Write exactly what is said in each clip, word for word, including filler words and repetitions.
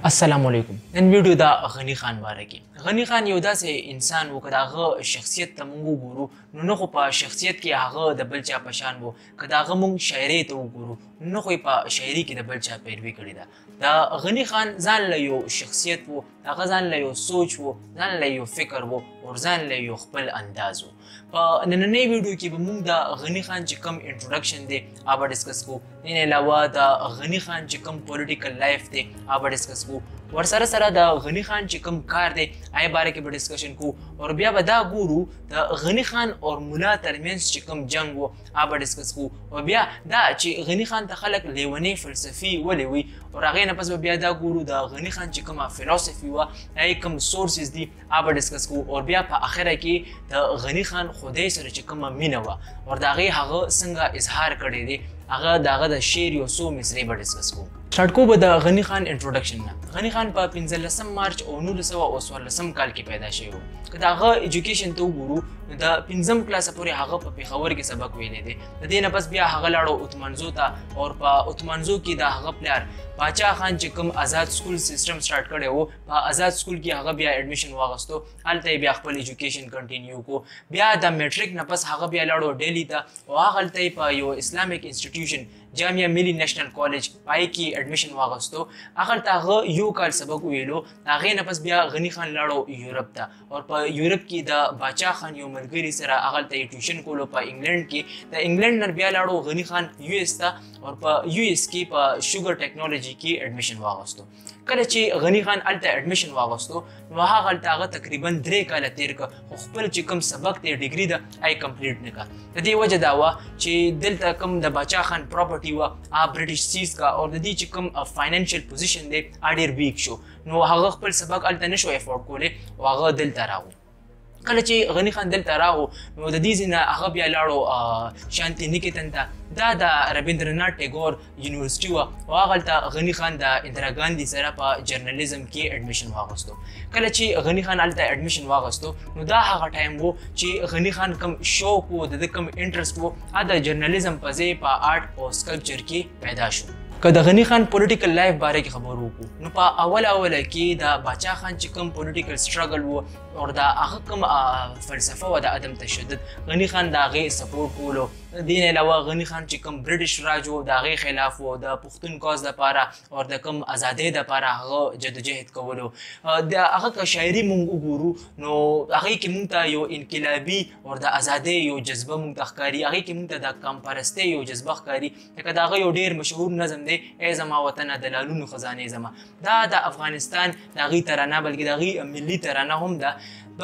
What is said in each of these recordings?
السلام علیکم. نن ویډیو دا غنی خان باره کې. غنی خان یو داسې انسان و که د هغه شخصیت ته موږ وګورو نو نه خو په شخصیت کې هغه د بل چا په شان و، که د هغه موږ شاعرۍ ته وګورو نو نه خو یې په شاعري کې د بل چا پیروي کړې ده. د غنی خان ځان له یو شخصیت و، هغه ځان له یو سوچ و، ځان له یو فکر و او ځان له یو خپل انداز و. په نننۍ ویډیو کې به موږ د غنی خان چې کوم انټروډکشن دی هغه به ډسکس کوو. دې نه علاوه د غنی خان چې کوم پولیټیکل لایف دی هغه به ډسکس کوو. ورسره سره د غنی خان چې کوم کار دی هغې باره کې به ډسکشن کوو. او بیا به دا ګورو د غنی خان او مولا ترمنځ چې کوم جنګ و هغه به ډسکس کوو. او بیا دا چې غنی خان ته خلک لیونی فلسفي ولې وي، او هغې نه پس به بیا دا ګورو د غنی خان چې کومه فلسفي وه هغې کوم سورسز دي هغه به ډسکس کوو. او بیا په اخره کې د غنی خان خدای سره چې کومه مینه وه او د هغې هغه څنګه اظهار کړی دی هغه د هغه د شعر یو څو مصرې به ډسکس کوو. سټارټ کوو به د غنی خان انټروډکشن نه. غنی خان په پنځلسم مارچ او نولس سوه او څوارلسم کال کې پیدا شوی و. که د هغه ایجوکیشن ته وګورو نو د پنځم کلاسه پورې هغه په پېښور کې سبق ویلی دی. د دې نه پس بیا هغه لاړو اتمانزو ته او په اتمانزو کې د هغه پلار باچا خان چې کوم آزاد سکول سیستم سټارټ کړی و په آزاد سکول کې هغه بیا ایډمیشن واغستو، هلته یې بیا خپل ایجوکیشن کنټینیو کو. بیا د میټریک نه پس هغه بیا لاړو ډیلي ته او هغه هلته یې په یو اسلامیک انسټیټیوشن جامعه ملي نیشنل کالج پای کې ایډمیشن واغستو. هغه هلته هغه یو کال سبق ویلو. د هغې نه پس بیا غنی خان لاړو یورپ ته او په یورپ کې د باچا خان یو ملګري سره هغه هلته یې ټیوشن کولو په انګلینډ کې. د انګلینډ نه بیا لاړو غنی خان یو اس ته او په یو اس کې په شوګر ټیکنالوژي کې ایډمیشن واغستو. کله چې غنی خان هلته ایډمیشن واغستو نو هغه هلته هغه تقریبا درې کاله تېر کړه خو خپل چې کوم سبق دی ډیګري ده هغه کمپلیټ نه کړه. د دې وجه دا وه چې دلته کوم د باچا خان پراپرټي وه هغه برټش سیز کا او د دې چې کوم فاینانشل پوزیشن دی هغه ډېر ویک شو نو هغه خپل سبق هلته نه شو افورډ کولی او هغه دلته راغو. کله چې غنی خان دلته راغو نو د دې ځای نه هغه بیا لاړو شانتی نیکیتن ته. دا د ربیندرنات ټیګور یونیورسټي وه او هغه هلته غنی خان د اندرا ګاندي سره په جرنالیزم کې ایډمیشن واغستو. کله چې غنی خان هلته ایډمیشن واغستو نو دا هغه ټایم و چې غنی خان کوم شوق و د ده کوم انټرسټ و هغه د جرنالیزم په ځای په آرټ او سکلپچر کې پیدا شو. که د غنی خان پولیټیکل لایف باره کې خبر وکړو نو په اوله اوله کې د باچا خان چې کوم پولیټیکل سټرګل و او د هغه کوم فلسفه وه د عدم تشدد غنی خان د هغې سپورټ کولو. د دې نه علاوه غنی خان چې کوم برټش راج و د هغې خلاف و د پښتون کاز دپاره او د کوم ازادۍ دپاره هغه جدوجهد کولو. د هغه که شاعري موږ وګورو نو هغې کې موږ ته یو انقلابي او د ازادۍ یو جذبه موږ ته ښکاري. هغې کې موږ ته د قامپرستۍ یو جذبه ښکاري. لکه د هغه یو ډېر مشهور نظم دی ای زما وطنه د لالونو خزانې زما. دا د افغانستان د هغې ترانه بلکې د هغې ملي ترانه هم ده.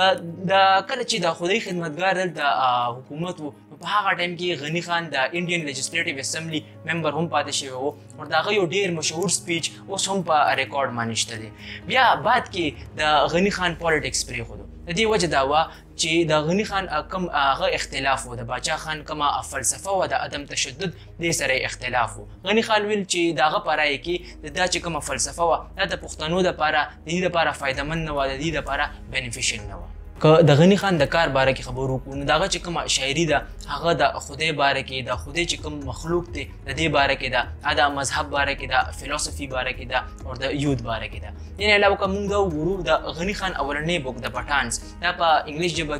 د کله چې د خدای خدمتګار دلته حکومت و په هغه ټایم کې غنی خان د انډین لیجسلیټیو اسمبلی ممبر هم پاتې شوی و او د هغه یو ډېر مشهور سپیچ اوس هم په ریکارډ باندې شته دی. بیا بعد کې د غنی خان پالیټکس پرېښودو. د دې وجه دا وه چې د غنی خان کوم هغه اختلاف و د باچا خان کومه فلسفه وه د عدم تشدد دې سره یې اختلاف و. غنی خان ویل چې د هغه په رایه کې د دا چې کومه فلسفه وه دا د پښتنو دپاره د دې دپاره فایدهمند نه وه، د دې دپاره بینیفیشل نه وه. که د غنی خان د کار باره کې خبر وکړو نو د هغه چې کومه شاعري ده هغه د خدای باره کې د خدای چې کوم مخلوق دی د دې باره کې ده، هغه د مذهب باره کې ده، فلسفي باره کې ده او د یود باره کې ده. دې نه علاوه که موږ دا وګورو د غنی خان اولنی بوک د پټانس دا په انګلیش ژبه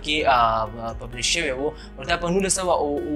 کې پبلش شوی و او دا په نولس سوه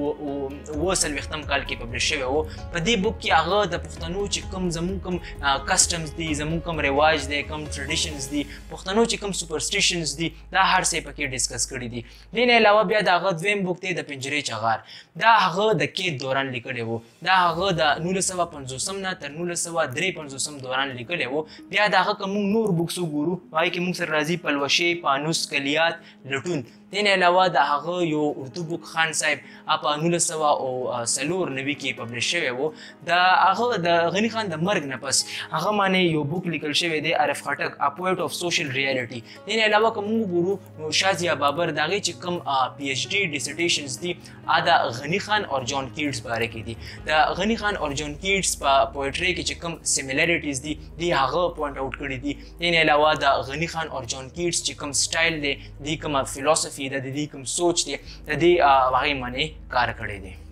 اوه څلوېښتم کال کې پبلش شوی و. په دې بوک کې هغه د پښتنو چې کوم زموږ کوم کسټمز دي، زموږ کوم رواج دی، کوم ټریډیشنز دي، پښتنو چې کوم سوپرسټیشنز دي دا هر څه پکې ډسکس کړي دي. دې نه علاوه بیا د هغه دویم بوک دی د پنجرې چغار. دا هغه د کیت دوران لیکلی و. دا هغه د نولس سوه پنځوسم نه تر نولس سوه درې پنځوسم دوران لیکلی و. بیا د هغه که موږ نور بوکس وګورو هغې کې موږ سره راځي پلوشې، پانوس، کلیات، لټون. دې نه علاوه د هغه یو اردو بوک خان صاحب په نولس سوه او څلور نوي کې پبلش شوی و. د هغه د غنی خان د مرګ نه پس هغه باندې یو بوک لیکل شوی دی عارف خټک ا پویټ اف سوشل ریالټي. دې نه علاوه که موږ وګورو نو شازیا بابر د هغې چې کوم پی ایچ ډي ډیسرټیشنز دي هغه د غنی خان او جان کیټس باره کې دي. د غنی خان او جان کیټس په پویټرۍ کې چې کوم سیمیلاریټیز دي دې هغه پوینټ آوټ کړي دي. دې نه علاوه د غنی خان او جان کیټس چې کوم سټایل دی، دې کومه فلسفي ده، د دې کوم سوچ دی، د دې هغې باندې کار کړی دی.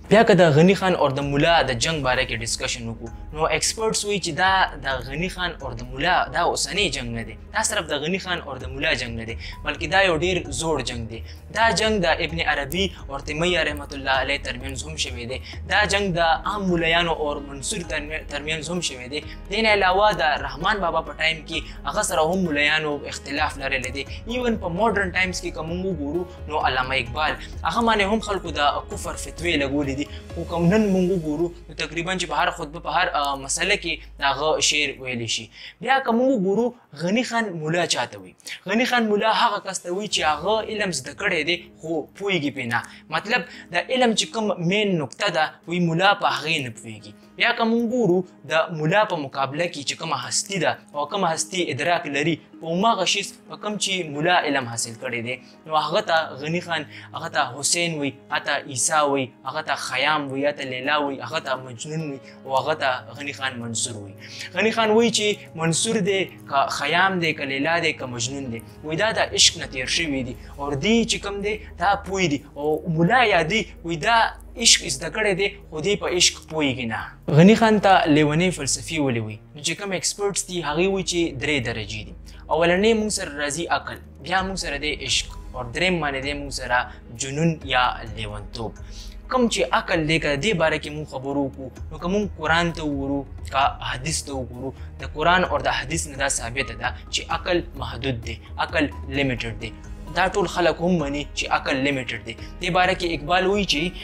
بیا که د غنی خان او د مولا د جنگ باره کې ډسکشن وکړو نو ایکسپرټس وایي چې دا د غنی خان او د مولا دا اوسنی جنگ نه دی، دا صرف د غنی خان او د مولا جنگ نه دی بلکې دا یو ډیر زوړ جنگ دی. دا جنگ د ابن عربي او تیمیه رحمت الله علیه ترمنځ هم شوی دی. دا جنگ د عام مولایانو او منصور ترمنځ هم شوی دی. دین علاوه د رحمان بابا په ټایم کې هغه سره هم مولایانو اختلاف لرلی دی. ایون په ماډرن ټایمز کې که موږ وګورو نو علامه اقبال هغه باندې هم خلکو د کفر فتوی لګولې دي، خو کوم نن موږ وګورو نو تقریبا چې په هر خطبه په هر مسله کې هغه شعر ویلی شي. بیا که موږ وګورو غنی خان مولا چاته وي؟ غنی خان مولا هغه کس ته وي چې هغه علم زده کړی دی خو پوهېږي پرې نه، مطلب د علم چې کوم مین نقطه ده وي مولا په هغې نه پوهېږي. بیا که موږ ګورو د مولا په مقابله کې چې کومه هستي ده او کومه هستي ادراک لري په هماغه شیز په کوم چې مولا علم حاصل کړی دی نو هغه ته غنی خان، هغه ته حسین وي، هغه ته عیسی وي، هغه ته خیام وي، هغه ته لیلا وي، هغه ته مجنون وي او هغه ته غنی خان منصور وي. غنی خان وایي چې منصور دی که خیام دی که لیلا دی که مجنون دی وایي دا د عشق نه تېر شوي دي او دی چې کوم دی دا پوه دي او مولا یادي وایي دا عشق زده کړی دی خو دی په عشق پوهېږي نه. غنی خان ته لیونی فلسفي ولې وایي؟ نو چې کوم ایکسپرټس دي هغوی وایي چې درې درجې دي. اولنی موږ سره راځي عقل، بیا موږ سره دی عشق او درېم باندې دی موږ سره جنون یا لیونتوب. کوم چې عقل دی که دې باره کې موږ خبرو وکړو نو که موږ قرآن ته وګورو که حدیث ته وګورو د قرآن او د حدیث نه دا ثابته ده چې عقل محدود دی، عقل لیمیټډ دی. دا ټول خلک هم مني چې عقل لیمیټډ دی. دې باره کې اقبال وایي چې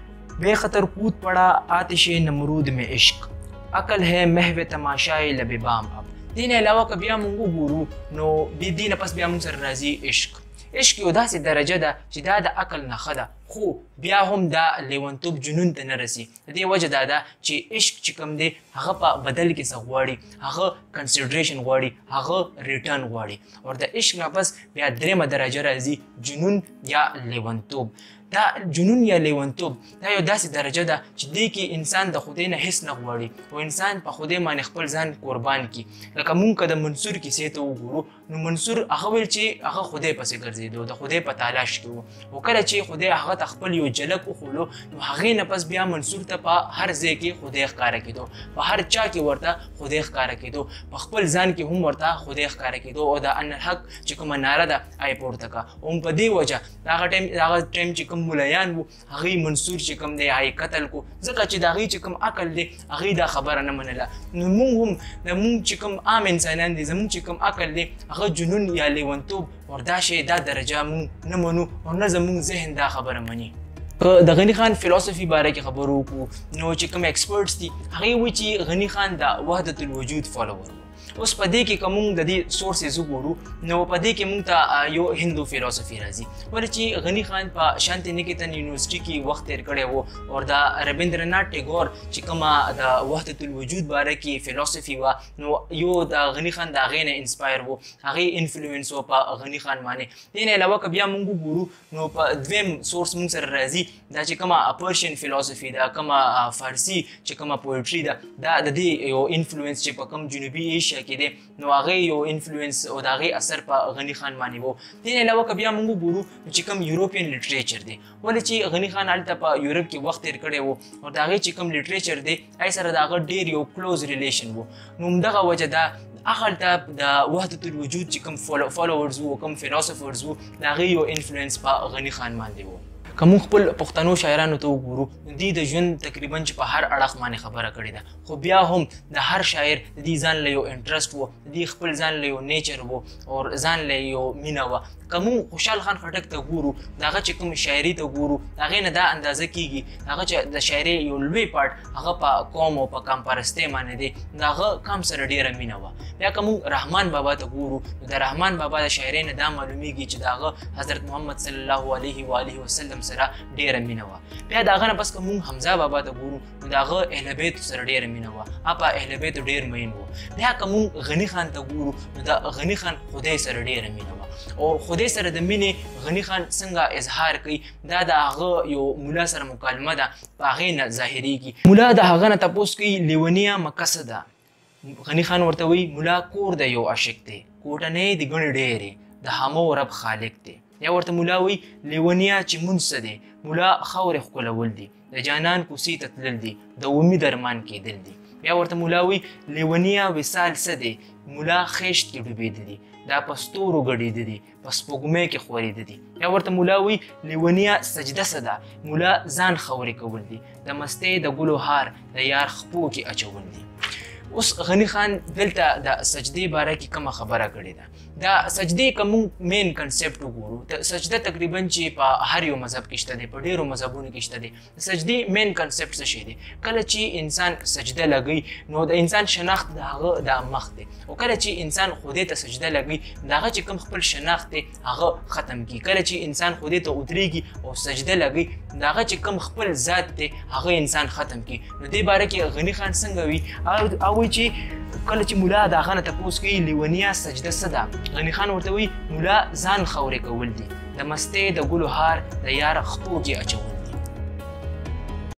بے خطر کود پڑا آتش نمرود میں عشق، عقل ہے محو تماشائے لب بام. اب دین علاوه که بیا موږ وګورو نو دې نه پس بیا موږ سره راځي عشق. عشق یو داسې درجه ده چې دا د عقل نښه ده خو بیا هم دا لیونتوب جنون ته نه رسي. د دې وجه دا ده چې عشق چې کوم دی هغه په بدل کې څه غواړي، هغه کنسیډریشن غواړي، هغه ریټرن غواړي او د عشق نه پس بیا درېیمه درجه راځي جنون یا لیونتوب. دا جنون یا لیونتوب دا یو داسې درجه ده چې دې کې انسان د خدای نه هیڅ نه غواړي او انسان په خدای باندې خپل ځان قربان کړي. لکه موږ که د منصور کیسې ته وګورو نو منصور هغه ویل چې هغه خدای پسې ګرځېدو، د خدای په تلاش کې و او کله چې خدای هغه ته خپل یو جلک وښولو نو هغې نه پس بیا منصور ته په هر ځای کې خدای ښکاره کېدو، په هر چا کې ورته خدای ښکاره کېدو، په خپل ځان کې هم ورته خدای ښکاره کېدو او د ان الحق چې کومه ناره ده هغې پورته کړه. او په دې وجه هغه ټایم هغه ټایم چې کوم مولایان وو هغوی منصور چې کوم دی هغې قتل کو ځکه چې د هغوی چې کوم عقل دی هغوی دا خبره نه منله. نو موږ هم د موږ چې کوم عام انسانان دي زموږ چې کوم عقل دی هغه جنون یا لیونتوب ور دا شی دا درجه موږ نه منو او نه زموږ ذهن دا خبره مني. که د غنی خان فلسفي باره کې خبرو وکړو نو چې کوم ایکسپرټس دي هغوی وایي چې غنی خان د وحدت الوجود فالوور و. اوس په دې کې که موږ د دې سورسز وګورو نو په دې کې موږ ته یو هندو فلسفي راځي ولې چې غنی خان په شانتی نکیتن یونیورسټي کې وخت تېر کړی و او د ربیندرنات ټیګور چې کومه د وحدت الوجود باره کې فلسفي وه نو یو د غنی خان د هغې نه انسپایر و، هغې انفلوئنس و په غنی خان باندې. دې نه علاوه که بیا موږ وګورو نو په دویم سورس موږ سره راځي دا چې کومه پرشین فلسفي ده، کومه فارسي چې کومه پویټري ده دا د دې یو انفلوئنس چې په کوم جنوبي ایشیا کې دی نو هغې یو انفلوئنس او د هغې اثر په غنی خان باندې و. دې نه علاوه که بیا موږ وګورو چې کوم یوروپین لټریچر دی ولې چې غنی خان هلته په یورپ کې وخت تېر کړی و او د هغې چې کوم لټریچر دی هغې سره د هغه ډېر یو کلوز ریلیشن و. نو همدغه وجه ده هغلته د وحدت الوجود چې کوم فالوورز وو کوم فلسفرز وو د هغې یو انفلوئنس په غنی خان باندې و. که موږ خپل پښتنو شاعرانو ته وګورو دوی د ژوند تقریبا چې په هر اړخ باندې خبره کړې ده خو بیا هم د هر شاعر د دې ځان له یو انټرسټ و، د دې خپل ځان له یو نیچر و او ځان له یو مینه وه. که موږ خوشحال خان خټک ته ګورو د هغه چې کوم شاعري ته ګورو د هغې نه دا اندازه کېږي د هغه چې د شاعرۍ یو لوی پارټ هغه په قوم او په قام پرستۍ باندې دی، د هغه قام سره ډېره مینه وه. بیا که موږ رحمان بابا ته ګورو نو د رحمان بابا د شاعرۍ نه دا معلومیږي چې د هغه حضرت محمد صلی الله علیه و آله وسلم سره ډېره مینه وه. بیا د هغه نه پس که موږ حمزه بابا ته ګورو نو د هغه اهل بیتو سره ډېره مینه وه، هغه په اهل بیتو ډېر مین و. بیا که موږ غني خان ته ګورو نو د غني خان خدای سره ډېره مینه وه او خدای سره د مینې غني خان څنګه اظهار کوي دا د هغه یو مولا سره مکالمه ده په هغې نه ظاهرېږي. مولا د هغه نه تپوس کوي لیونیه مه څه ده؟ غني خان ورته وایي مولا کور د یو عاشق دی، کوټنۍ د ګڼې ډېرې د همو رب خالق دی. یا ورته مولا وایي لیونیه چې مونځ څه دی؟ مولا خاورې ښکلول دي. د جانان کوڅې ته تلل دي د امید ارمان کېدل دي. بیا ورته مولا وایي لیونیه وصال څه دی مولا خیشت کې ډوبېده دي دا په ستورو ګډېده دي په سپوږمۍ کې خورېده دي. بیا ورته مولا وایي لیونیه سجده څه ده مولا ځان خورې کول دي د مستۍ د ګلو هار د یار خپو کې اچول دي. اوس غني خان دلته د سجدې باره کې کومه خبره کړې ده. دا سجدې که موږ مین کنسپټ وګورو سجده تقریبا چې په هر یو مذهب کې شته دی په ډېرو مذهبونو کې شته دی. د سجدې مین کنسپټ څه شی دی کله چې انسان سجده لګوي نو د انسان شناخت د هغه د مخ دی او کله چې انسان خدای ته سجده لګوي د هغه چې کوم خپل شناخت دی هغه ختم کړي. کله چې انسان خدای ته ودرېږي او سجده لګوي د هغه چې کوم خپل ذات دی هغه انسان ختم کړي. نو دې باره کې غني خان څنګه وي او وایي چې کله چې مولا د هغه نه تپوس کوي لیونیه سجده څه ده غني خان ورته وایي مولا ځان خورې کول دي د مستۍ د ګلو هار د یار خپو کې اچول